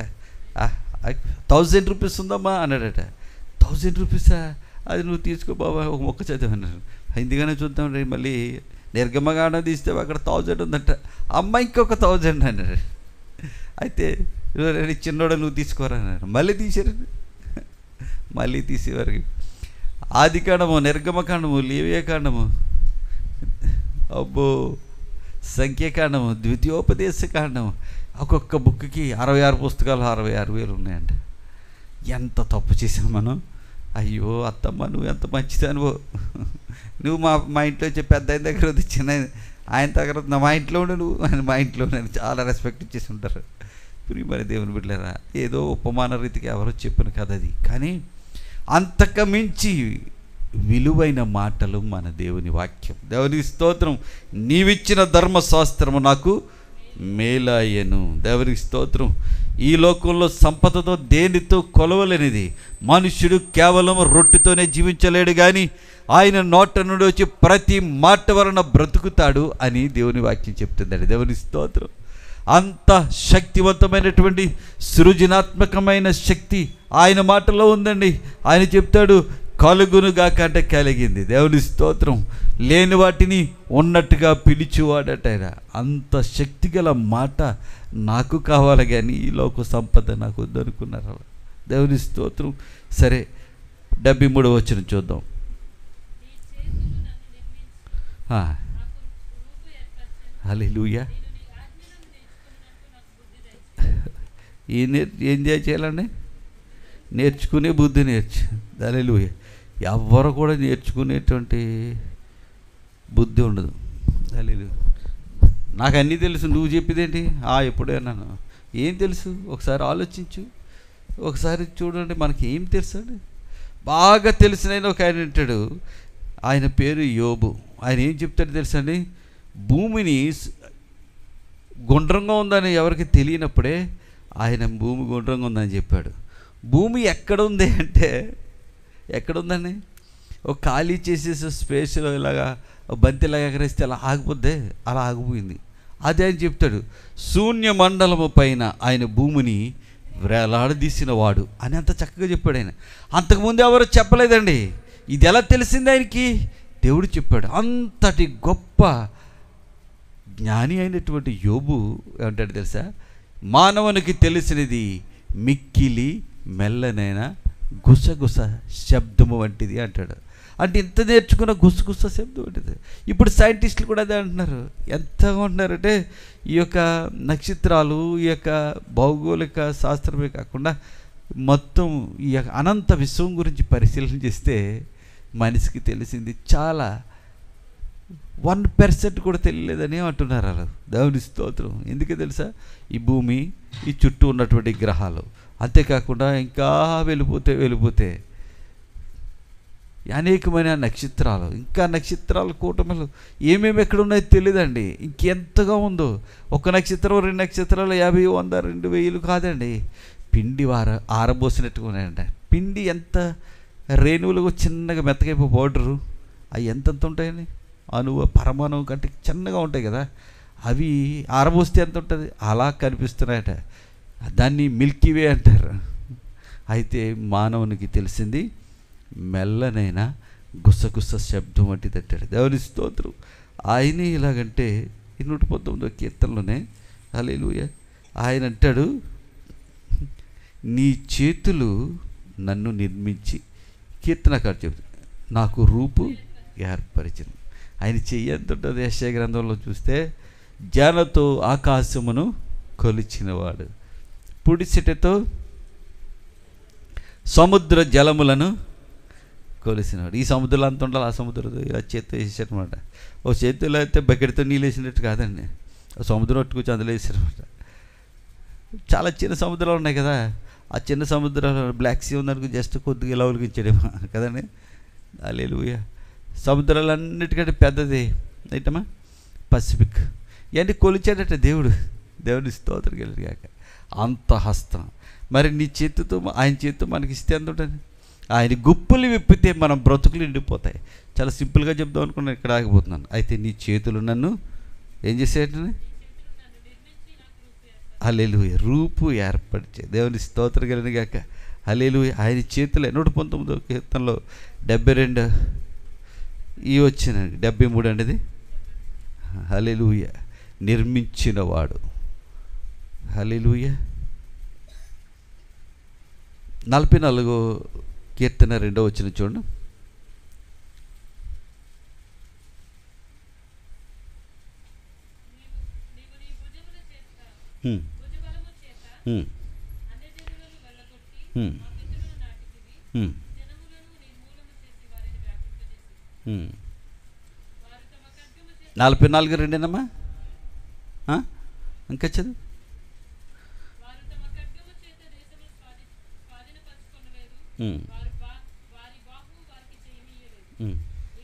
థౌజండ్ రూపీస్ ఉందమ్మా అన్నాడట. థౌజండ్ రూపీసా, అది నువ్వు తీసుకో బాబా, ఒక మొక్క చదివి అన్నారు. ఎందుకనే చూద్దాం రే, మళ్ళీ నిర్గమకాండం తీస్తే అక్కడ థౌజండ్ ఉందట. అమ్మ ఇంకొక థౌజండ్ అన్నాడు. అయితే చిన్నోడు నువ్వు తీసుకోరా అన్నారు. మళ్ళీ తీసారు. మళ్ళీ తీసేవారికి ఆది కాండము, నిర్గమకాండము, లేవియా కాండము అబ్బో, సంఖ్యాకాండం, ద్వితీయోపదేశ కాండం, ఒక్కొక్క బుక్కి అరవై ఆరు పుస్తకాలు, అరవై ఆరు వేలు ఉన్నాయంట. ఎంత తప్పు చేసాం మనం. అయ్యో అత్తమ్మ, నువ్వు ఎంత మంచిదానివో, నువ్వు మా మా ఇంట్లో వచ్చి పెద్ద ఆయన దగ్గర వద్దు, చిన్న ఆయన దగ్గర నా మా ఇంట్లో ఉండు, నువ్వు ఆయన మా ఇంట్లో నేను చాలా రెస్పెక్ట్ ఇచ్చేసి ఉంటారు. ప్రియమైన దేవుని బిడ్డలారా, ఏదో ఉపమాన రీతికి ఎవరో చెప్పిన కథ అది, కానీ అంతకు మించి విలువైన మాటలు మన దేవుని వాక్యం. దేవుని స్తోత్రం. నీవిచ్చిన ధర్మశాస్త్రము నాకు మేలాయను. దేవునికి స్తోత్రం. ఈ లోకంలో సంపదతో దేనితో కొలవలేనిది. మనుష్యుడు కేవలం రొట్టెతోనే జీవించలేడు, కానీ ఆయన నోట నుండి వచ్చి ప్రతి మాట వలన బ్రతుకుతాడు అని దేవుని వాక్యం చెప్తుందండి. దేవుని స్తోత్రం. అంత శక్తివంతమైనటువంటి సృజనాత్మకమైన శక్తి ఆయన మాటలో ఉందండి. ఆయన చెప్తాడు, కలుగునుగాక అంటే కలిగింది. దేవుని స్తోత్రం. లేని వాటిని ఉన్నట్టుగా పిలిచివాడట ఆయన. అంత శక్తిగల మాట నాకు కావాలి, కానీ ఈ లోక సంపద నాకు వద్దనుకున్నారు. దేవుని స్తోత్రం. సరే, డెబ్బై మూడవ వచనం చూద్దాం. హల్లెలూయా. ఏం నేర్ ఏం చేయాలండి? నేర్చుకునే బుద్ధి నేర్చు. హల్లెలూయా. ఎవ్వరు కూడా నేర్చుకునేటువంటి బుద్ధి ఉండదు. హల్లెలూయా. నాకు అన్నీ తెలుసు, నువ్వు చెప్పేదేంటి? ఎప్పుడైనాను ఏం తెలుసు? ఒకసారి ఆలోచించు, ఒకసారి చూడండి. మనకి ఏం తెలుసు అండి? బాగా తెలిసిన ఒక ఆయన ఉంటాడు, ఆయన పేరు యోబు. ఆయన ఏం చెప్తాడు తెలుసండి? భూమిని గుండ్రంగా ఉందని ఎవరికి తెలియనప్పుడే ఆయన భూమి గుండ్రంగా ఉందని చెప్పాడు. భూమి ఎక్కడ ఉంది అంటే, ఎక్కడుందండి? ఒక ఖాళీ చేసేసి స్పేస్లో ఇలాగా బంతిలాగా ఎగరేస్తే అలా ఆగిపోద్దే, అలా ఆగిపోయింది. అదే ఆయన చెప్తాడు, శూన్య మండలము పైన ఆయన భూమిని వేలాడదీసిన వాడు అని అంత చక్కగా చెప్పాడు ఆయన. అంతకుముందు ఎవరు చెప్పలేదండి. ఇది ఎలా తెలిసింది ఆయనకి? దేవుడు చెప్పాడు. అంతటి గొప్ప జ్ఞాని అయినటువంటి యోబు ఏమంటాడు తెలుసా? మానవునికి తెలిసినది మిక్కిలి మెల్లనైన గుసగుస శబ్దము వంటిది అంటాడు. అంటే ఇంత నేర్చుకున్న గుసగుస శబ్దం వంటిది. ఇప్పుడు సైంటిస్టులు కూడా అదే అంటున్నారు. ఎంతగా ఉంటున్నారంటే, ఈ యొక్క నక్షత్రాలు, ఈ యొక్క భౌగోళిక శాస్త్రమే కాకుండా మొత్తం ఈ యొక్క అనంత విశ్వం గురించి పరిశీలన చేస్తే మనిషికి తెలిసింది చాలా వన్ పర్సెంట్ కూడా తెలియలేదని అంటున్నారు వాళ్ళు. దేవుని స్తోత్రం. ఎందుకు తెలుసా? ఈ భూమి, ఈ చుట్టూ ఉన్నటువంటి గ్రహాలు, అంతేకాకుండా ఇంకా వెళ్ళిపోతే వెళ్ళిపోతే అనేకమైన నక్షత్రాలు, ఇంకా నక్షత్రాల కూటమిలు ఏమేమి ఎక్కడ ఉన్నాయో తెలియదండి. ఇంకెంతగా ఉందో. ఒక నక్షత్రం, రెండు నక్షత్రాలు, యాభై, వంద, రెండు వేలు కాదండి. పిండి వార ఆరబోసినట్టుగా ఉన్నాయండి. పిండి ఎంత రేణువులుగా చిన్నగా మెత్తగైపో పౌడరు, అవి ఎంతెంత ఉంటాయని, అణువు పరమాణువు కంటే చిన్నగా ఉంటాయి కదా, అవి ఆరబోస్తే ఎంత ఉంటుంది అలా కనిపిస్తున్నాయట. దాన్ని మిల్కీవే అంటారు. అయితే మానవునికి తెలిసింది మెల్లనైన గుసగుస శబ్దం వంటిది అంటాడు. దేవుని స్తోత్రం. ఆయనే ఇలాగంటే ఈ నూట పంతొమ్మిదో కీర్తనలోనే హల్లెలూయా ఆయన అంటాడు, నీ చేతులు నన్ను నిర్మించి, కీర్తనకారు చెబుతాడు, నాకు రూపు ఏర్పరిచింది. ఆయన చెయ్యి ఎంత ఉంటుంది? యెషయా గ్రంథంలో చూస్తే, జానతో ఆకాశమును కొలిచినవాడు, పుడిసిటతో సముద్ర జలములను కొలిసినవాడు. ఈ సముద్రంలో అంత ఉండాలి, ఆ సముద్రంలో ఇలా చేత్తో వేసేసారనమాట. ఓ చేతిలో అయితే బకెట్తో నీళ్ళు వేసినట్టు కాదండి, సముద్రం పట్టుకొచ్చి అందులో వేసారనమాట. చాలా చిన్న సముద్రాలు ఉన్నాయి కదా, ఆ చిన్న సముద్రాలు బ్లాక్ సీ ఉందనుకో జస్ట్ కొద్దిగా ఇలా ఉలికించాడేమో కదండి. హల్లెలూయా. సముద్రాలన్నిటికంటే పెద్దది ఏంటమ్మా? పసిఫిక్. ఇవన్నీ కొలిచాడట దేవుడు. దేవుని స్తోత్రం కలిగాక అంత హస్తం. మరి నీ చేతితో, ఆయన చేతితో మనకి ఇస్తే ఎంత ఉంటుంది? ఆయన గుప్పులు విప్పితే మనం బ్రతుకులు నిండిపోతాయి. చాలా సింపుల్గా చెప్దాం అనుకున్నాను, ఇక్కడ ఆగిపోతున్నాను. అయితే నీ చేతులు నన్ను ఏం చేసేటని? హల్లెలూయా. రూపు ఏర్పరిచే. దేవుని స్తోత్రం కలిగాక హల్లెలూయా. ఆయన చేతులే. నూట పంతొమ్మిదో కీర్తనలో డెబ్బై రెండు ఈ వచ్చిన డెబ్బై మూడు అనేది హల్లెలూయా నిర్మించినవాడు. హల్లెలూయా. నలభై నాలుగో కీర్తన రెండో వచ్చిన చూడండి. ఉమ్, ఉమ్, ఉమ్, ఉమ్, ఉమ్. నలభై నాలుగు రెండేనమ్మా. ఆ? ఇంకా చదువు. ఉమ్, ఉమ్.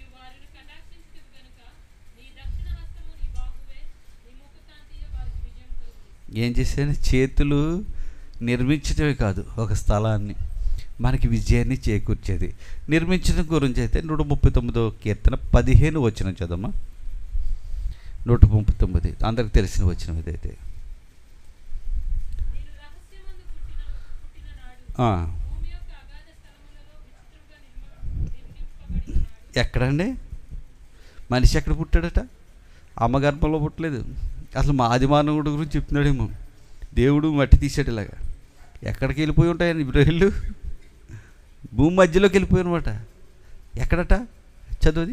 ఏం చేశాను? చేతులు నిర్మించడమే కాదు, ఒక స్థలాన్ని మనకి విజయాన్ని చేకూర్చేది. నిర్మించడం గురించి అయితే నూట ముప్పై తొమ్మిదో కీర్తన పదిహేను వచనం చదమ్మా. నూట ముప్పై తొమ్మిది అందరికి తెలిసిన వచనం ఇదైతే. ఎక్కడండి మనిషి ఎక్కడ పుట్టాడట? అమ్మ గర్భంలో పుట్టలేదు. అసలు మా ఆది మానవుడి గురించి చెప్తున్నాడేమో. దేవుడు మట్టి తీసాడు ఇలాగా. ఎక్కడికి వెళ్ళిపోయి ఉంటాయని ఇబ్రాహీళ్ళు? భూమి మధ్యలోకి వెళ్ళిపోయి అనమాట. ఎక్కడట చదువుది?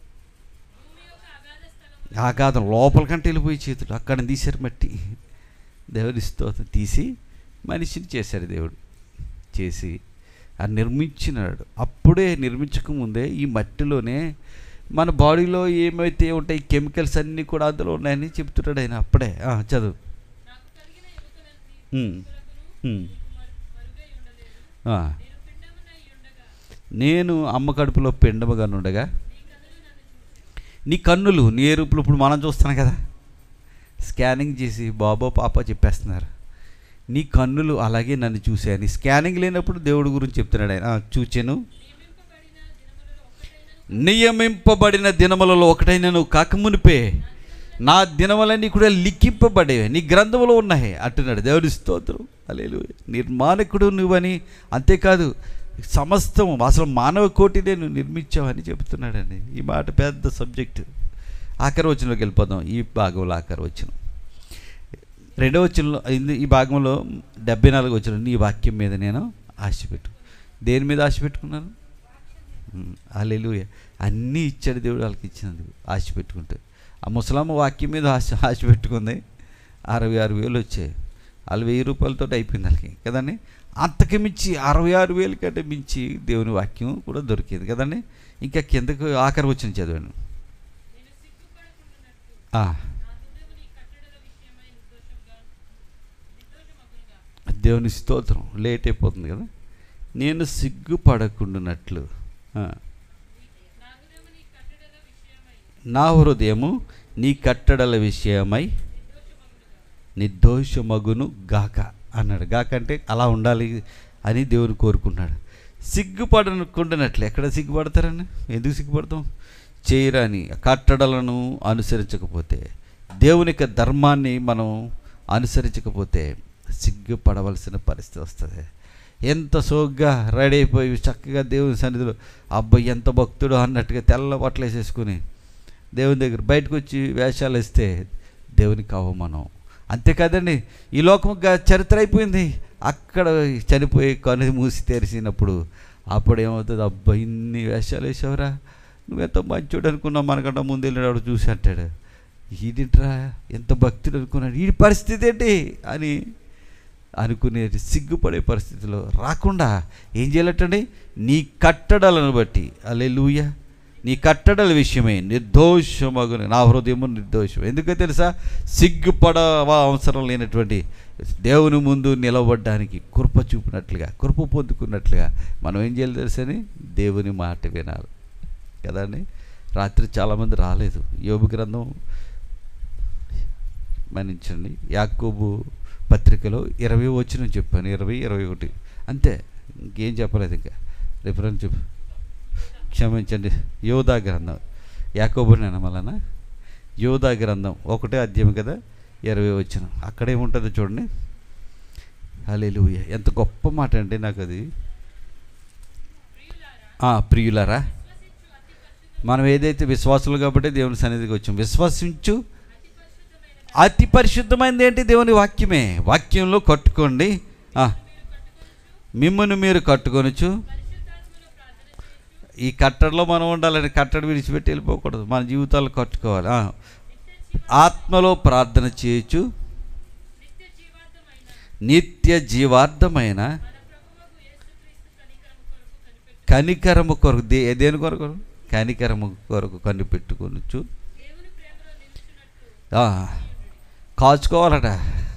ఆఘాతం లోపలికంటే వెళ్ళిపోయి చేతులు అక్కడ తీశారు మట్టి. దేవుడి స్తోత్రం. తీసి మనిషిని చేశాడు దేవుడు. చేసి ఆ నిర్మించినాడు. అప్పుడే నిర్మించకముందే ఈ మట్టిలోనే మన బాడీలో ఏమైతే ఉంటాయి కెమికల్స్ అన్నీ కూడా అందులో ఉన్నాయని చెప్తున్నాడు ఆయన. అప్పుడే చదువు. నేను అమ్మ కడుపులో పిండముగా ఉండగా నీ కన్నులు నీ ఎరుపులు. ఇప్పుడు మనం చూస్తున్నాం కదా, స్కానింగ్ చేసి బాబో పాప చెప్పేస్తున్నారు. నీ కన్నులు అలాగే నన్ను చూశాయని. స్కానింగ్ లేనప్పుడు దేవుడి గురించి చెప్తున్నాడు ఆయన. చూచాను, నియమింపబడిన దినములలో ఒకటైనా నువ్వు కాకమునిపే నా దినములన్నీ కూడా లిఖింపబడేవి, నీ గ్రంథములో ఉన్నాయి అంటున్నాడు. దేవుడి స్తోత్రం. హల్లెలూయా. నిర్మాణకుడు నువ్వని, అంతేకాదు సమస్తం అసలు మానవ కోటినే నువ్వు నిర్మించావని చెబుతున్నాడండి. ఈ మాట పెద్ద సబ్జెక్టు. ఆఖరి వచనంలోకి వెళ్ళిపోదాం. ఈ భాగంలో ఆఖరి వచనం రెండో వచనంలో ఈ భాగంలో డెబ్బై నాలుగు వచనం. నీ వాక్యం మీద నేను ఆశ పెట్టు. దేని మీద ఆశ పెట్టుకున్నాను? హల్లెలూయా. అన్నీ ఇచ్చాడు దేవుడు వాళ్ళకి. ఇచ్చినందుకు ఆశ పెట్టుకుంటే ఆ ముసలమ్మ వాక్యం మీద ఆశ ఆశ పెట్టుకుంది. అరవై ఆరు వేలు వచ్చాయి. వాళ్ళు వెయ్యి రూపాయలతో అయిపోయింది వాళ్ళకి కదండి. అంతకు మించి అరవై ఆరు వేలు కంటే మించి దేవుని వాక్యం కూడా దొరికింది కదండి. ఇంకా కిందకు ఆఖరి వచ్చిన చదివాను. దేవుని స్తోత్రం. లేట్ అయిపోతుంది కదా. నేను సిగ్గుపడకుండానట్లు నా హృదయము నీ కట్టడల విషయమై నిర్దోషమగును గాక అన్నాడు. గాక అంటే అలా ఉండాలి అని దేవుని కోరుకున్నాడు. సిగ్గుపడకుండానట్లు. ఎక్కడ సిగ్గుపడతారని? ఎందుకు సిగ్గుపడతాం? చేయరాని కట్టడలను అనుసరించకపోతే, దేవుని యొక్క ధర్మాన్ని మనం అనుసరించకపోతే సిగ్గుపడవలసిన పరిస్థితి వస్తుంది. ఎంత సోగ్గా రెడీ అయిపోయి చక్కగా దేవుని సన్నిధిలో అబ్బాయి ఎంత భక్తుడు అన్నట్టుగా తెల్ల బట్టలు వేసేసుకుని దేవుని దగ్గర బయటకు వచ్చి వేషాలు వేస్తే దేవునికి అవమానం. అంతేకాదండి, ఈ లోకం చరిత్ర అయిపోయింది. అక్కడ చనిపోయి కను మూసి తెరిచినప్పుడు అప్పుడు ఏమవుతుంది? అబ్బా ఇన్ని వేషాలు వేసావురా, నువ్వెంత మంచోడు అనుకున్నావు, మనకంటే ముందు వెళ్ళినాడు చూసి అంటాడు. ఈడింట్రా ఎంత భక్తుడు అనుకున్నాడు, ఈ పరిస్థితి ఏంటి అని అనుకునే సిగ్గుపడే పరిస్థితిలో రాకుండా ఏం చేయాలటండి? నీ కట్టడలను బట్టి. హల్లెలూయా. నీ కట్టడల విషయమే నిర్దోషమగును నా హృదయము నిర్దోషం. ఎందుకో తెలుసా? సిగ్గుపడవా అవసరం లేనటువంటి దేవుని ముందు నిలబడడానికి కృప చూపినట్లుగా, కృప పొందుకున్నట్లుగా మనం ఏం చేయాలి తెలుసని? దేవుని మాట వినాలి కదండి. రాత్రి చాలామంది రాలేదు. యోబు గ్రంథం మన్నించండి, యాకోబు పత్రికలో ఇరవై వచనం చెప్పాను. ఇరవై ఇరవై ఒకటి అంతే, ఇంకేం చెప్పలేదు. ఇంకా రిఫరెన్స్ చెప్పు, క్షమించండి. యోధా గ్రంథం, యాకోబు నేనమలనా యోధా గ్రంథం ఒకటే అధ్యాయం కదా, ఇరవై వచనం. అక్కడేముంటుందో చూడండి. హల్లెలూయా. ఎంత గొప్ప మాట అండి. నాకు అది ప్రియులారా, మనం ఏదైతే విశ్వాసులు కాబట్టి దేవుని సన్నిధికి వచ్చాం. విశ్వసించు అతి పరిశుద్ధమైనది ఏంటి? దేవుని వాక్యమే. వాక్యంలో కట్టుకోండి. మిమ్మల్ని మీరు కట్టుకొనొచ్చు. ఈ కట్టడలో మనం ఉండాలని, కట్టడి విడిచిపెట్టి వెళ్ళిపోకూడదు. మన జీవితాలు కట్టుకోవాలి. ఆత్మలో ప్రార్థన చేయొచ్చు. నిత్య జీవార్థమైన కనికరము కొరకు దే దేని కొరకు కనికరము కొరకు కనిపెట్టుకొనొచ్చు. కాచుకోవాలట.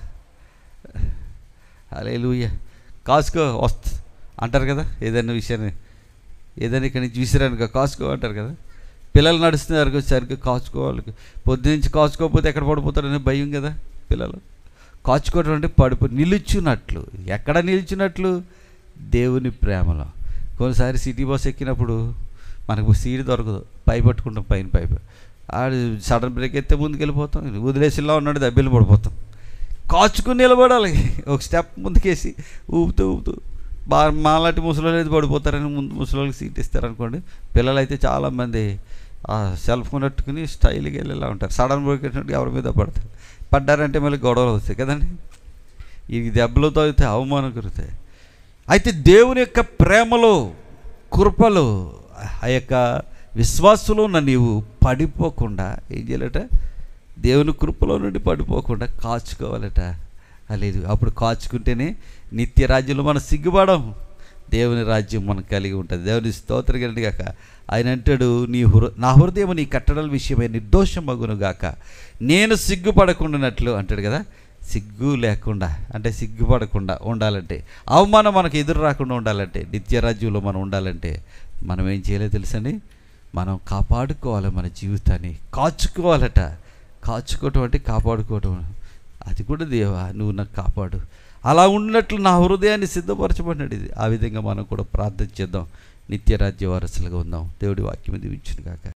హల్లెలూయా. కాచుకో వస్త అంటారు కదా, ఏదైనా విషయాన్ని ఏదైనా ఇక్కడి నుంచి విసిరానుక కాచుకో అంటారు కదా. పిల్లలు నడుస్తున్నారు సరిగ్గా కాచుకోవాలి. పొద్దునుంచి కాచుకోకపోతే ఎక్కడ పడిపోతారని భయం కదా పిల్లలు. కాచుకోవడం అంటే పడిపో నిలుచున్నట్లు. ఎక్కడ నిలుచున్నట్లు? దేవుని ప్రేమలో. కొన్నిసారి సిటీ బస్ ఎక్కినప్పుడు మనకు సీట్ దొరకదు, పై పట్టుకుంటాం, పైన పై ఆడు సడన్ బ్రేక్ ఎత్తే ముందుకు వెళ్ళిపోతాం, వదిలేసిలా ఉన్నాడు దెబ్బలు పడిపోతాం. కాచుకుని నిలబడాలి, ఒక స్టెప్ ముందుకేసి ఊపుతూ ఊపుతూ. బాగా మాలాంటి ముసలి అయితే పడిపోతారని ముందు ముసలికి సీట్ ఇస్తారనుకోండి. పిల్లలు అయితే చాలామంది ఆ సెల్ ఫోన్ పెట్టుకుని స్టైల్గా వెళ్ళేలా ఉంటారు. సడన్ బ్రేక్ పెట్టినట్టు ఎవరి మీద పడతారు. పడ్డారంటే మళ్ళీ గొడవలు వస్తాయి కదండి. ఈ దెబ్బలతో అయితే అవమానం కలుగుతాయి. అయితే దేవుని యొక్క ప్రేమలో, కృపలో, ఆ యొక్క విశ్వాసంలో ఉన్న నీవు పడిపోకుండా ఏం చేయాలట? దేవుని కృపలో నుండి పడిపోకుండా కాచుకోవాలట. లేదు, అప్పుడు కాచుకుంటేనే నిత్య రాజ్యంలో మనం సిగ్గుపడం, దేవుని రాజ్యం మనకు కలిగి ఉంటుంది. దేవుని స్తోత్రం కలిగి గాక. ఆయన అంటాడు, నీ హృ నా హృదయం నీ కట్టడల విషయమై నిర్దోషమగును గాక, నేను సిగ్గుపడకుండానట్లు అంటాడు కదా. సిగ్గు లేకుండా అంటే సిగ్గుపడకుండా ఉండాలంటే, అవమానం మనకు ఎదురు రాకుండా ఉండాలంటే, నిత్య రాజ్యంలో మనం ఉండాలంటే మనం ఏం చేయలేదు తెలుసండి? మనం కాపాడుకోవాలి, మన జీవితాన్ని కాచుకోవాలట. కాచుకోవటం అంటే కాపాడుకోవటం. అది కూడా దేవా నువ్వు నాకు కాపాడు, అలా ఉన్నట్లు నా హృదయాన్ని సిద్ధపరచబడినాడు. ఇది ఆ విధంగా మనం కూడా ప్రార్థన చేద్దాం, నిత్య రాజ్య వారసులుగా ఉందాం. దేవుడి వాక్యం దీవించును గాక.